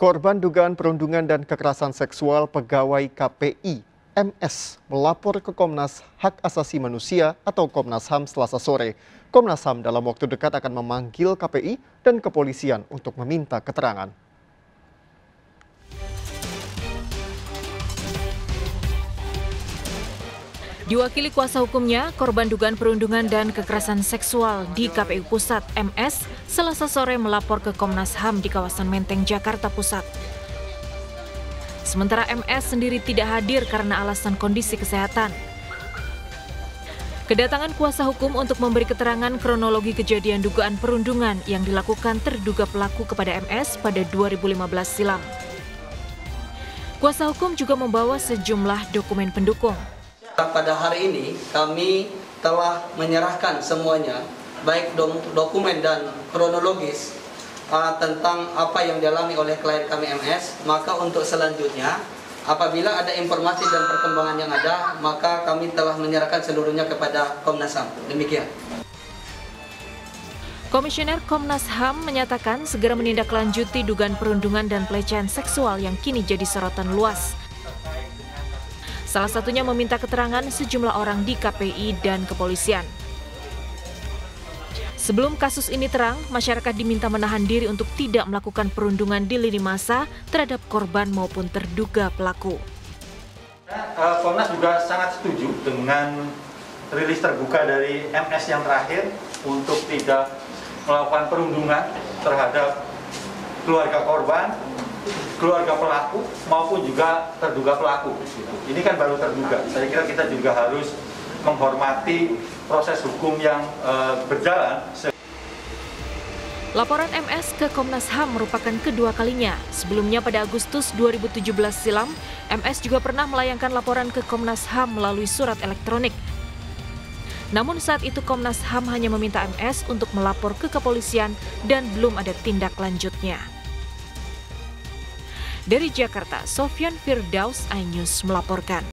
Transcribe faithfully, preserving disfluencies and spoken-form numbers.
Korban dugaan perundungan dan kekerasan seksual pegawai K P I M S melapor ke Komnas Hak Asasi Manusia atau Komnas H A M Selasa sore. Komnas H A M dalam waktu dekat akan memanggil K P I dan kepolisian untuk meminta keterangan. Diwakili kuasa hukumnya, korban dugaan perundungan dan kekerasan seksual di K P I Pusat M S Selasa sore melapor ke Komnas H A M di kawasan Menteng, Jakarta Pusat. Sementara M S sendiri tidak hadir karena alasan kondisi kesehatan. Kedatangan kuasa hukum untuk memberi keterangan kronologi kejadian dugaan perundungan yang dilakukan terduga pelaku kepada M S pada dua ribu lima belas silam. Kuasa hukum juga membawa sejumlah dokumen pendukung. Pada hari ini kami telah menyerahkan semuanya, baik dokumen dan kronologis uh, tentang apa yang dialami oleh klien kami M S. Maka untuk selanjutnya, apabila ada informasi dan perkembangan yang ada, maka kami telah menyerahkan seluruhnya kepada Komnas H A M. Demikian. Komisioner Komnas H A M menyatakan segera menindaklanjuti dugaan perundungan dan pelecehan seksual yang kini jadi sorotan luas. Salah satunya meminta keterangan sejumlah orang di K P I dan kepolisian. Sebelum kasus ini terang, masyarakat diminta menahan diri untuk tidak melakukan perundungan di lini masa terhadap korban maupun terduga pelaku. Komnas juga sangat setuju dengan rilis terbuka dari M S yang terakhir untuk tidak melakukan perundungan terhadap keluarga korban, keluarga pelaku maupun juga terduga pelaku. Ini kan baru terduga. Saya kira kita juga harus menghormati proses hukum yang uh, berjalan. Laporan M S ke Komnas H A M merupakan kedua kalinya. Sebelumnya pada Agustus dua ribu tujuh belas silam, M S juga pernah melayangkan laporan ke Komnas H A M melalui surat elektronik. Namun saat itu Komnas H A M hanya meminta M S untuk melapor ke kepolisian dan belum ada tindak lanjutnya. Dari Jakarta, Sofyan Firdaus, iNews melaporkan.